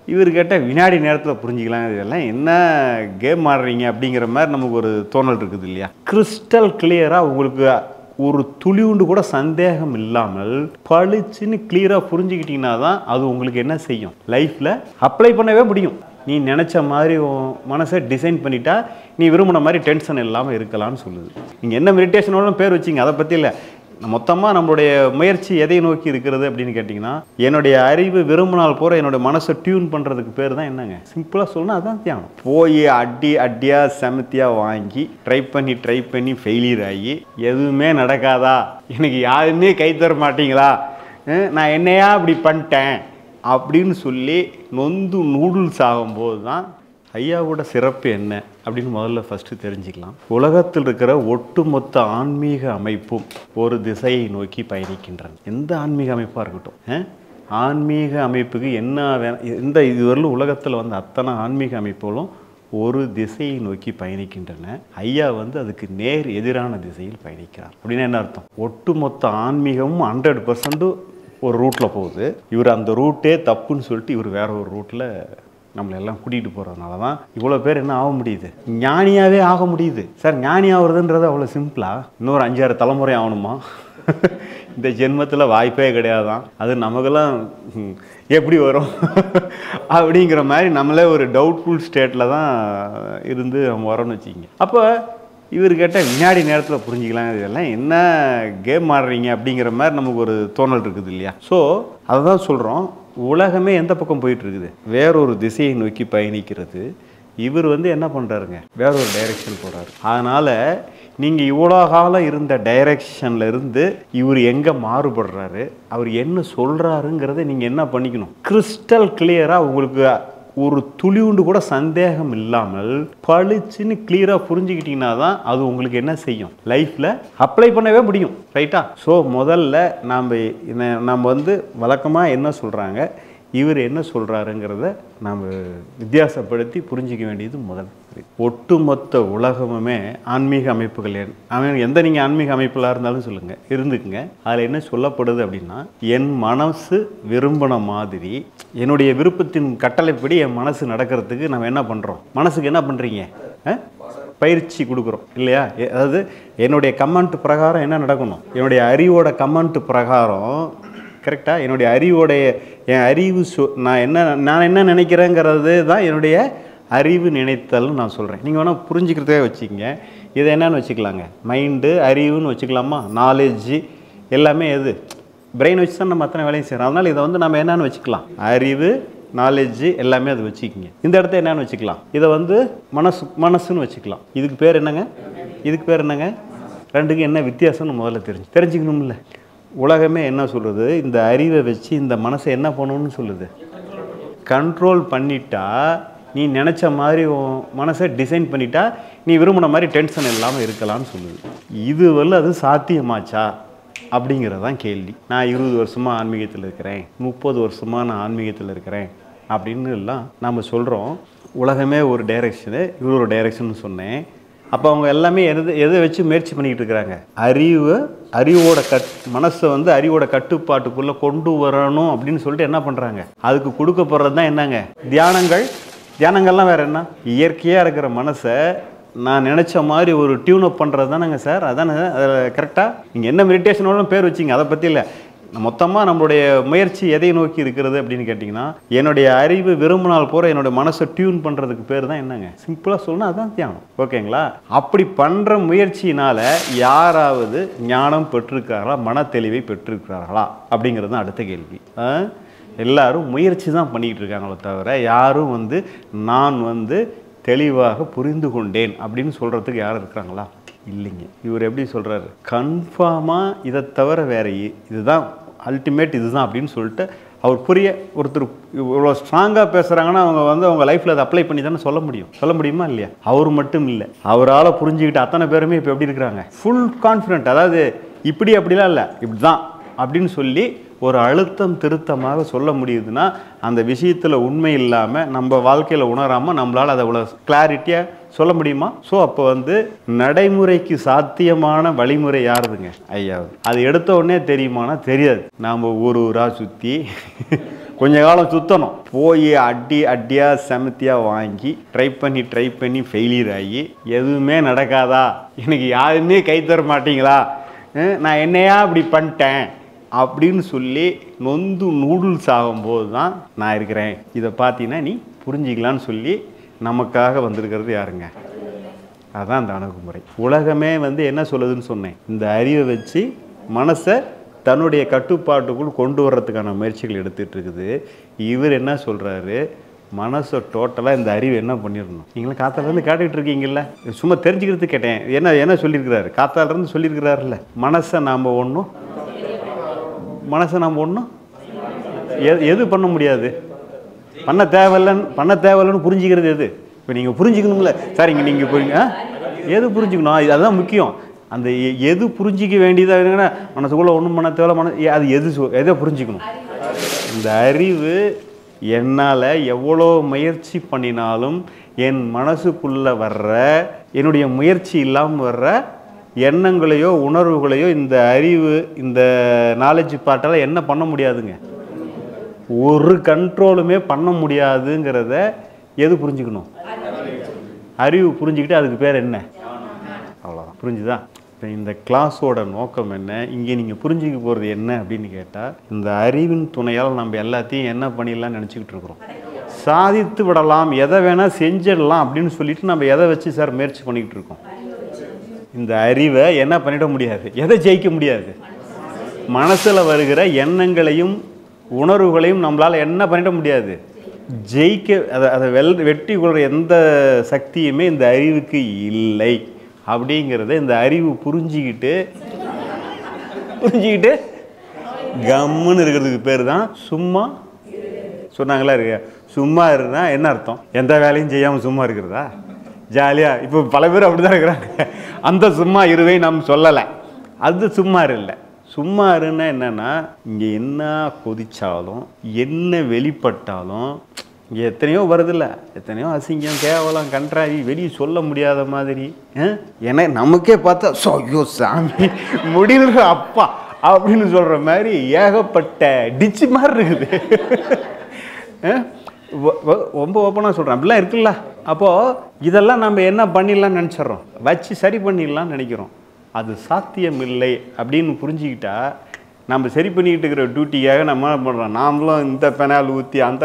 இவர் கேட்டால் வினாடி நேரத்தில் புரிஞ்சிக்கலாம். இதெல்லாம் என்ன கேம் ஆடுறீங்க அப்படிங்கிற மாதிரி நமக்கு ஒரு தோணல் இருக்குது இல்லையா? கிறிஸ்டல் கிளியராக உங்களுக்கு ஒரு துளியுண்டு கூட சந்தேகம் இல்லாமல் பளிச்சுன்னு கிளியராக புரிஞ்சுக்கிட்டீங்கன்னா தான் அது உங்களுக்கு என்ன செய்யும், லைஃப்பில் அப்ளை பண்ணவே முடியும். நீ நினச்ச மாதிரி மனசை டிசைன் பண்ணிட்டா நீ விரும்பின மாதிரி டென்ஷன் இல்லாமல் இருக்கலாம்னு சொல்லுது. நீங்கள் என்ன மெடிடேஷனோட பேர் வச்சிங்க அதை பற்றி இல்லை, மொத்தமாக நம்மளுடைய முயற்சி எதை நோக்கி இருக்கிறது அப்படின்னு கேட்டிங்கன்னா, என்னுடைய அறிவு விரும்பினால் போகிற என்னுடைய மனசை டியூன் பண்ணுறதுக்கு பேர் தான் என்னங்க, சிம்பிளாக சொல்லணும் அதுதான் தியானம். போய் அடியாக செமத்தியாக வாங்கி ட்ரை பண்ணி ஃபெயிலியர் ஆகி எதுவுமே நடக்காதா, எனக்கு யாருமே கை தர மாட்டீங்களா, நான் என்னையா இப்படி பண்ணிட்டேன் அப்படின்னு சொல்லி நொந்து நூடுல்ஸ் ஆகும்போது தான் ஐயாவோட சிறப்பு என்ன அப்படின்னு முதல்ல ஃபஸ்ட்டு தெரிஞ்சுக்கலாம். உலகத்தில் இருக்கிற ஒட்டுமொத்த ஆன்மீக அமைப்பும் ஒரு திசையை நோக்கி பயணிக்கின்றன. எந்த ஆன்மீக அமைப்பாக இருக்கட்டும், ஆன்மீக அமைப்புக்கு என்ன எந்த இதுவரையிலும் உலகத்தில் வந்து அத்தனை ஆன்மீக அமைப்புகளும் ஒரு திசையை நோக்கி பயணிக்கின்றன. ஐயா வந்து அதுக்கு நேர் எதிரான திசையில் பயணிக்கிறார். அப்படின்னு என்ன அர்த்தம்? ஒட்டுமொத்த ஆன்மீகமும் 100% ஒரு ரூட்டில் போகுது. இவர் அந்த ரூட்டே தப்புன்னு சொல்லிட்டு இவர் வேற ஒரு ரூட்டில் நம்மளெல்லாம் கூட்டிகிட்டு போகிறதுனால தான் இவ்வளோ பேர் என்ன ஆக முடியுது, ஞானியாகவே ஆக முடியுது. சார் ஞானி ஆகுறதுன்றது அவ்வளோ சிம்பிளா? இன்னொரு 5-6 தலைமுறை ஆகணுமா? இந்த ஜென்மத்தில் வாய்ப்பே கிடையாதான். அது நமக்கெல்லாம் எப்படி வரும் அப்படிங்கிற மாதிரி நம்மளே ஒரு டவுட்ஃபுல் ஸ்டேட்டில் தான் இருந்து நம்ம வரோன்னு வச்சுக்கிங்க. அப்போ இவர் கேட்டால் வினாடி நேரத்தில் புரிஞ்சிக்கலாம். இதெல்லாம் என்ன கேம் ஆடுறீங்க அப்படிங்கிற மாதிரி நமக்கு ஒரு தோணல் இருக்குது இல்லையா? ஸோ அதை தான் சொல்கிறோம், உலகமே எந்த பக்கம் போயிட்டு இருக்குது, வேறொரு திசையை நோக்கி பயணிக்கிறது. இவர் வந்து என்ன பண்ணுறாருங்க, வேற ஒரு டைரெக்ஷன் போகிறாரு. அதனால் நீங்கள் இவ்வளோ காலம் இருந்த டைரெக்ஷனில் இருந்து இவர் எங்கே மாறுபடுறாரு, அவர் என்ன சொல்கிறாருங்கிறத நீங்கள் என்ன பண்ணிக்கணும், கிறிஸ்டல் கிளியராக உங்களுக்கு ஒரு துளியுண்டு கூட சந்தேகம் இல்லாமல் பளிச்சுன்னு கிளியராக புரிஞ்சுக்கிட்டீங்கன்னா தான் அது உங்களுக்கு என்ன செய்யும், லைஃப்பில் அப்ளை பண்ணவே முடியும். ரைட்டா? ஸோ முதல்ல நாம் வந்து வழக்கமாக என்ன சொல்கிறாங்க, இவர் என்ன சொல்கிறாருங்கிறத நாம் வித்தியாசப்படுத்தி புரிஞ்சிக்க வேண்டியது முதல். ஒட்டுமொத்த உலகமுமே ஆன்மீக அமைப்புகள் எந்த நீங்கள் ஆன்மீக அமைப்புகளாக இருந்தாலும் சொல்லுங்கள், இருந்துக்குங்க. அதில் என்ன சொல்லப்படுது அப்படின்னா, என் மனசு விரும்பின மாதிரி என்னுடைய விருப்பத்தின் கட்டளைப்படி என் மனசு நடக்கிறதுக்கு நம்ம என்ன பண்ணுறோம், மனசுக்கு என்ன பண்ணுறீங்க, பயிற்சி கொடுக்குறோம் இல்லையா? அதாவது என்னுடைய கமெண்ட் பிரகாரம் என்ன நடக்கணும், என்னுடைய அறிவோட கமெண்ட் பிரகாரம் கரெக்டாக என்னுடைய அறிவோடைய என் அறிவு நான் என்ன நினைக்கிறேங்கிறது தான் என்னுடைய அறிவு நினைத்தல்னு நான் சொல்கிறேன். நீங்கள் வேணால் புரிஞ்சுக்கிறதே வச்சுக்கோங்க. இதை என்னன்னு வச்சுக்கலாங்க, மைண்டு அறிவுன்னு வச்சுக்கலாமா, நாலேஜு எல்லாமே எது, பிரெயின் வச்சு தான் நம்ம அத்தனை வேலையும் செய்கிறோம். அதனால் இதை வந்து நம்ம என்னன்னு வச்சுக்கலாம், அறிவு நாலேஜு எல்லாமே அது வச்சுக்கிங்க. இந்த இடத்த என்னன்னு வச்சுக்கலாம், இதை வந்து மனசுன்னு வச்சுக்கலாம். இதுக்கு பேர் என்னங்க, இதுக்கு பேர் என்னங்க, ரெண்டுக்கும் என்ன வித்தியாசம்னு முதல்ல தெரிஞ்சுக்கணும்ல. உலகமே என்ன சொல்கிறது, இந்த அறிவை வச்சு இந்த மனசை என்ன பண்ணணும்னு சொல்லுது, கண்ட்ரோல் பண்ணிட்டா நீ நினச்ச மாதிரி மனசை டிசைன் பண்ணிட்டா நீ விரும்பின மாதிரி டென்ஷன் இல்லாமல் இருக்கலாம்னு சொல்லுது. இது அது சாத்தியமாச்சா அப்படிங்கிறதான் கேள்வி. நான் 20 வருஷமாக ஆன்மீகத்தில் இருக்கிறேன், 30 வருஷமாக நான் ஆன்மீகத்தில் இருக்கிறேன் அப்படின்னு எல்லாம் நம்ம சொல்கிறோம். உலகமே ஒரு டைரெக்ஷனு, இவர் ஒரு டைரெக்ஷன் சொன்னேன். அப்போ அவங்க எல்லாமே எதை வச்சு முயற்சி பண்ணிக்கிட்டு இருக்கிறாங்க, அறிவோட மனசை வந்து அறிவோட கட்டுப்பாட்டுக்குள்ளே கொண்டு வரணும் அப்படின்னு சொல்லிட்டு என்ன பண்ணுறாங்க, அதுக்கு கொடுக்கப்படுறது தான் என்னங்க, தியானங்கள்லாம் வேறு என்ன, இயற்கையாக இருக்கிற மனசை நான் நினச்ச மாதிரி ஒரு டியூனப் பண்ணுறது தானேங்க சார். அதானே கரெக்டாக? நீங்கள் என்ன மெடிடேஷனோட பேர் வச்சிங்க அதை பற்றி இல்லை, மொத்தமாக நம்மளுடைய முயற்சி எதை நோக்கி இருக்கிறது அப்படின்னு கேட்டிங்கன்னா, என்னுடைய அறிவு விரும்பினால் போகிற என்னுடைய மனசை டியூன் பண்ணுறதுக்கு பேர் தான் என்னங்க, சிம்பிளாக சொல்லணும் அதுதான் தியானம். ஓகேங்களா? அப்படி பண்ணுற முயற்சியினால் யாராவது ஞானம் பெற்றிருக்கார்களா, மன தெளிவை பெற்றிருக்கிறார்களா அப்படிங்கிறது தான் அடுத்த கேள்வி. எல்லாரும் முயற்சி தான் பண்ணிக்கிட்டு இருக்காங்களோ தவிர யாரும் வந்து நான் வந்து தெளிவாக புரிந்து கொண்டேன் அப்படின்னு சொல்கிறதுக்கு யாரும் இருக்கிறாங்களா? இல்லைங்க. இவர் எப்படி சொல்கிறாரு, கன்ஃபார்மாக இதை தவிர வேறு இதுதான் அல்டிமேட் இதுதான் அப்படின்னு சொல்லிட்டு அவர் ஒருத்தர் இவ்வளோ ஸ்ட்ராங்காக பேசுகிறாங்கன்னா அவங்க வந்து அவங்க லைஃப்பில் அதை அப்ளை பண்ணி தானே சொல்ல முடியுமா இல்லையா? அவர் மட்டும் இல்லை, அவரால் புரிஞ்சுக்கிட்டு அத்தனை பேருமே இப்போ எப்படி இருக்கிறாங்க, ஃபுல் கான்ஃபிடென்ட். அதாவது அப்படிலாம் இல்லை, இப்படி தான் அப்படின்னு சொல்லி ஒரு அழுத்தம் திருத்தமாக சொல்ல முடியுதுன்னா அந்த விஷயத்தில் உண்மை இல்லாமல் நம்ம வாழ்க்கையில் உணராமல் நம்மளால் அதை அவ்வளோ கிளாரிட்டியாக சொல்ல முடியுமா? ஸோ அப்போ வந்து நடைமுறைக்கு சாத்தியமான வழிமுறை யாருதுங்க, ஐயாவது. அது எடுத்த உடனே தெரியுமானா தெரியாது. நாம் ஊராக சுற்றி கொஞ்ச காலம் சுற்றணும். போய் அடியாக செமத்தியாக வாங்கி ட்ரை பண்ணி ஃபெயிலியர் ஆகி எதுவுமே நடக்காதா, எனக்கு யாருமே கை தர மாட்டீங்களா, நான் என்னையா இப்படி பண்ணிட்டேன் அப்படின்னு சொல்லி நொந்து நூடுல்ஸ் ஆகும்போது தான் நான் இருக்கிறேன், இதை பார்த்தீங்கன்னா நீ புரிஞ்சிக்கலான்னு சொல்லி நமக்காக வந்திருக்கிறது யாருங்க? அதுதான் அந்த அணுகுமுறை. உலகமே என்ன சொல்லுதுன்னு சொன்னேன், இந்த அறிவை வச்சு மனசை தன்னுடைய கட்டுப்பாட்டுக்குள் கொண்டு வர்றதுக்கான முயற்சிகள் எடுத்துகிட்டு இருக்குது. இவர் என்ன சொல்கிறாரு, மனசை டோட்டலாக இந்த அறிவு என்ன பண்ணிடணும். நீங்களும் காத்தாலேருந்து கேட்டுக்கிட்டு இருக்கீங்கல்ல, சும்மா தெரிஞ்சுக்கிறதுக்கு கேட்டேன். என்ன சொல்லியிருக்கிறாரு, காத்தாலேருந்து சொல்லியிருக்கிறாருல்ல, மனசை நாம் ஒன்றும் எது பண்ண முடியாது, பண்ண தேவையில்லைன்னு புரிஞ்சுக்கிறது எது? இப்போ நீங்கள் புரிஞ்சுக்கணும்ல சார், இங்கே நீங்கள் புரியுங்க எது புரிஞ்சுக்கணும், அதுதான் முக்கியம். அந்த எது புரிஞ்சிக்க வேண்டியதாக இருக்குன்னா மனசுக்குள்ளே ஒன்றும் பண்ண தேவை, அது எதை புரிஞ்சுக்கணும். இந்த அறிவு என்னால் எவ்வளோ முயற்சி பண்ணினாலும் என் மனசுக்குள்ளே வர்ற, என்னுடைய முயற்சி இல்லாமல் வர்ற எண்ணங்களையோ உணர்வுகளையோ இந்த அறிவு, இந்த நாலேஜ் பார்ட்டால் என்ன பண்ண முடியாதுங்க, ஒரு கண்ட்ரோலுமே பண்ண முடியாதுங்கிறத எது புரிஞ்சுக்கணும்? அறிவு புரிஞ்சுக்கிட்டு அதுக்கு பேர் என்ன? அவ்வளோதான். புரிஞ்சுதா? இப்போ இந்த கிளாஸோட நோக்கம் என்ன, இங்கே நீங்கள் புரிஞ்சுக்க போகிறது என்ன அப்படின்னு கேட்டால், இந்த அறிவின் துணையால் நம்ம எல்லாத்தையும் என்ன பண்ணிடலாம்னு நினச்சிக்கிட்டு இருக்கிறோம். சாதித்து விடலாம், எதை வேணால் செஞ்சிடலாம் அப்படின்னு சொல்லிட்டு நம்ம எதை வச்சு சார் முயற்சி பண்ணிக்கிட்டு இருக்கோம். இந்த அறிவை என்ன பண்ணிட முடியாது, எதை ஜெயிக்க முடியாது. மனசில் வருகிற எண்ணங்களையும் உணர்வுகளையும் நம்மளால் என்ன பண்ணிட முடியாது, ஜெயிக்க அதை வெற்றி கொள்கிற எந்த சக்தியுமே இந்த அறிவுக்கு இல்லை. அப்படிங்கிறத இந்த அறிவு புரிஞ்சிக்கிட்டு கம்முன்னு இருக்கிறதுக்கு பேர் தான் சும்மா. சொன்னாங்களா இருக்க, சும்மா இருந்தால் என்ன அர்த்தம்? எந்த வேலையும் செய்யாமல் சும்மா இருக்கிறதா? ஜாலியாக இப்போ பல பேர் அப்படி தான் இருக்கிறாங்க. அந்த சும்மா இருவை நாம் சொல்லலை, அது சும்மா இல்லை. சும்மா இருன்னா என்னென்னா, இங்கே என்ன கொதிச்சாலும் என்ன வெளிப்பட்டாலும் இங்கே எத்தனையோ வருதில்ல, எத்தனையோ அசிங்கம், கேவலம், கன்றாவி, வெளியே சொல்ல முடியாத மாதிரி. ஏன்னா நமக்கே பார்த்தா ஐயோ சாமி முடியல அப்பா அப்படின்னு சொல்கிற மாதிரி ஏகப்பட்ட டிச்சு மாதிரி இருக்குது. ரொம்ப ஓப்பனாக சொல்கிறேன், அப்படிலாம் இருக்குல்ல. அப்போது இதெல்லாம் நம்ம என்ன பண்ணிடலாம்னு நினச்சிட்றோம், வச்சு சரி பண்ணிடலாம்னு நினைக்கிறோம். அது சாத்தியம் இல்லை அப்படின்னு புரிஞ்சுக்கிட்டா நம்ம சரி பண்ணிக்கிட்டு இருக்கிற டியூட்டிக்காக நம்ம என்ன பண்ணுறோம், நாமளும் இந்த பெனால் ஊற்றி அந்த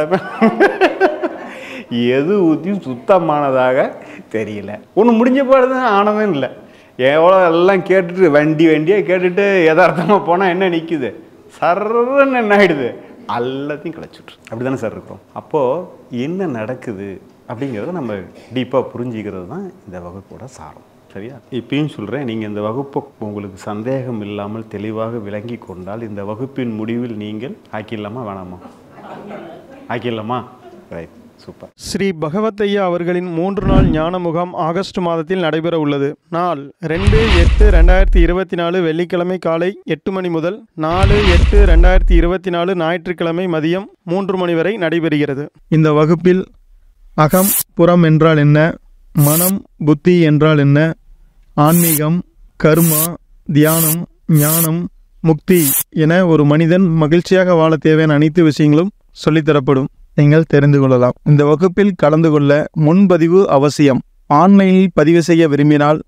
எது ஊற்றியும் சுத்தமானதாக தெரியல. ஒன்று முடிஞ்ச பாடு தான் ஆனவே இல்லை. எவ்வளோ எல்லாம் கேட்டுட்டு வண்டியாக கேட்டுட்டு யதார்த்தமாக போனால் என்ன நிற்குது, சர்ன்னு என்ன ஆகிடுது, எல்லாத்தையும் கிடச்சிட்ரு. அப்படி தானே சார் இருக்கிறோம். அப்போது என்ன நடக்குது அப்படிங்கிறத நம்ம டீப்பாக புரிஞ்சுக்கிறது தான் இந்த வகுப்போட சாரம். சரியா? இப்பயும் சொல்கிறேன், நீங்கள் இந்த வகுப்பை உங்களுக்கு சந்தேகம் இல்லாமல் தெளிவாக விளங்கி கொண்டால் இந்த வகுப்பின் முடிவில் நீங்கள் ஆக்கிடலாமா வேணாமா? ஆக்கிடலாமா? Right, super. ஸ்ரீ பகவத்தையா அவர்களின் 3 நாள் ஞான முகாம் ஆகஸ்ட் மாதத்தில் நடைபெற உள்ளது. நாள் 2/8/2024 வெள்ளிக்கிழமை காலை 8 மணி முதல் 4/8/2024 ஞாயிற்றுக்கிழமை மதியம் 3 மணி வரை நடைபெறுகிறது. இந்த வகுப்பில் அகம் புறம் என்றால் என்ன, மனம் புத்தி என்றால் என்ன, ஆன்மீகம், கர்மா, தியானம், ஞானம், முக்தி என ஒரு மனிதன் மகிழ்ச்சியாக வாழ தேவையான அனைத்து விஷயங்களும் சொல்லித்தரப்படும். நீங்கள் தெரிந்து கொள்ளலாம். இந்த வகுப்பில் கலந்து கொள்ள முன்பதிவு அவசியம். ஆன்லைனில் பதிவு செய்ய விரும்பினால்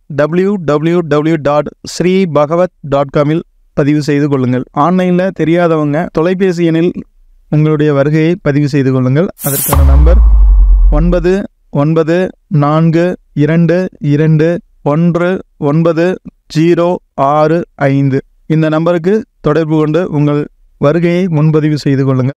www.sreebhagavat.com பதிவு செய்து கொள்ளுங்கள். ஆன்லைனில் தெரியாதவங்க தொலைபேசி எண்ணில் உங்களுடைய வருகையை பதிவு செய்து கொள்ளுங்கள். அதற்கான நம்பர் 9942219065. இந்த நம்பருக்கு தொடர்பு கொண்டு உங்கள் வருகையை முன்பதிவு செய்து கொள்ளுங்கள்.